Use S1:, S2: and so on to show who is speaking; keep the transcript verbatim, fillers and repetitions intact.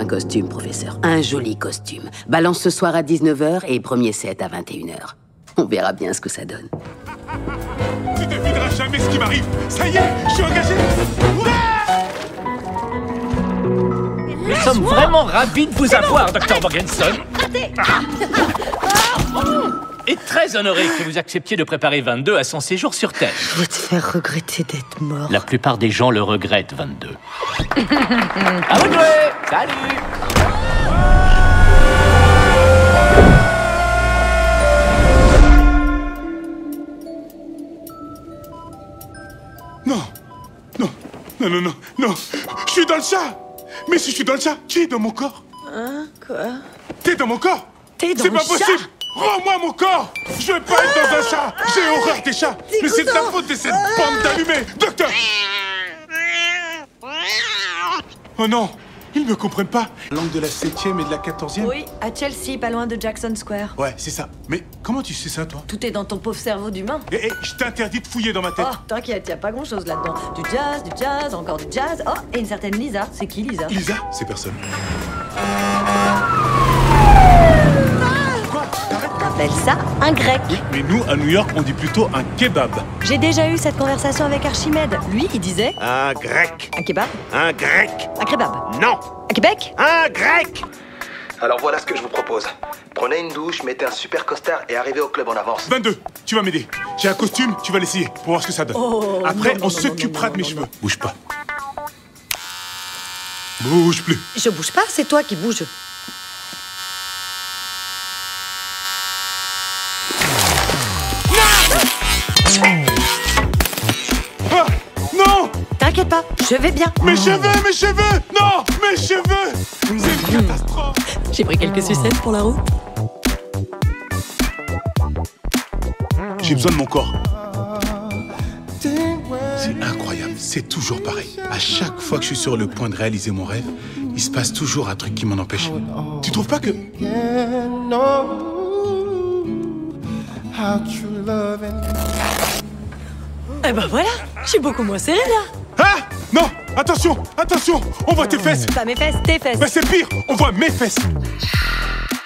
S1: costume, professeur. Un joli costume. Balance ce soir à dix-neuf heures et premier set à vingt et une heures. On verra bien ce que ça donne.
S2: Tu devineras jamais ce qui m'arrive. Ça y est, je suis engagé. Ouais!
S3: Nous sommes vraiment ravis de vous avoir, docteur Morgenson. Et très honoré que vous acceptiez de préparer vingt-deux à son séjour sur Terre.
S4: Je vais te faire regretter d'être mort.
S3: La plupart des gens le regrettent, vingt-deux. À vous de jouer. Salut.
S2: Non, non, non, non, non, non. Je suis dans le chat. Mais si je suis dans le chat, qui est dans mon corps?
S4: Hein? Quoi?
S2: T'es dans mon corps?
S4: T'es dans
S2: C'est
S4: le
S2: pas
S4: chat?
S2: possible. Rends-moi mon corps. Je veux pas être dans un chat. J'ai horreur des chats. Mais c'est de la faute de cette bande d'allumés. Docteur. Oh non, ils me comprennent pas. Langue de la septième et de la quatorzième.
S4: Oui, à Chelsea, pas loin de Jackson Square.
S2: Ouais, c'est ça. Mais comment tu sais ça, toi?
S4: Tout est dans ton pauvre cerveau d'humain.
S2: Eh, eh, je t'interdis de fouiller dans ma tête.
S4: Oh, t'inquiète, y a pas grand-chose là-dedans. Du jazz, du jazz, encore du jazz. Oh, et une certaine Lisa. C'est qui, Lisa?
S2: Lisa, c'est personne. Quoi? T'arrêtes?
S4: Appelle ça un grec.
S2: Oui, mais nous, à New York, on dit plutôt un kebab.
S4: J'ai déjà eu cette conversation avec Archimède. Lui, il disait...
S5: Un grec.
S4: Un kebab?
S5: Un grec.
S4: Un kebab?
S5: Non.
S4: Un Québec?
S5: Un grec.
S6: Alors voilà ce que je vous propose. Prenez une douche, mettez un super costard et arrivez au club en avance.
S2: vingt-deux, tu vas m'aider. J'ai un costume, tu vas l'essayer pour voir ce que ça donne.
S4: Oh,
S2: Après,
S4: non, non,
S2: on
S4: non,
S2: s'occupera
S4: non,
S2: de mes
S4: non,
S2: cheveux.
S4: non.
S2: Bouge pas. Bouge plus.
S4: Je bouge pas, c'est toi qui bouges.
S2: Ah, non!
S4: T'inquiète pas, je vais bien.
S2: Mes cheveux, mes cheveux! Non! Mes cheveux! C'est une catastrophe!
S4: J'ai pris quelques sucettes pour la route.
S2: J'ai besoin de mon corps. C'est incroyable, c'est toujours pareil. À chaque fois que je suis sur le point de réaliser mon rêve, il se passe toujours un truc qui m'en empêche. Tu trouves pas que...
S4: Eh ben voilà, je suis beaucoup moins serrée là.
S2: Ah! Non! Attention! Attention! On voit tes fesses!
S4: Pas mes fesses, tes fesses.
S2: Bah c'est pire! On voit mes fesses!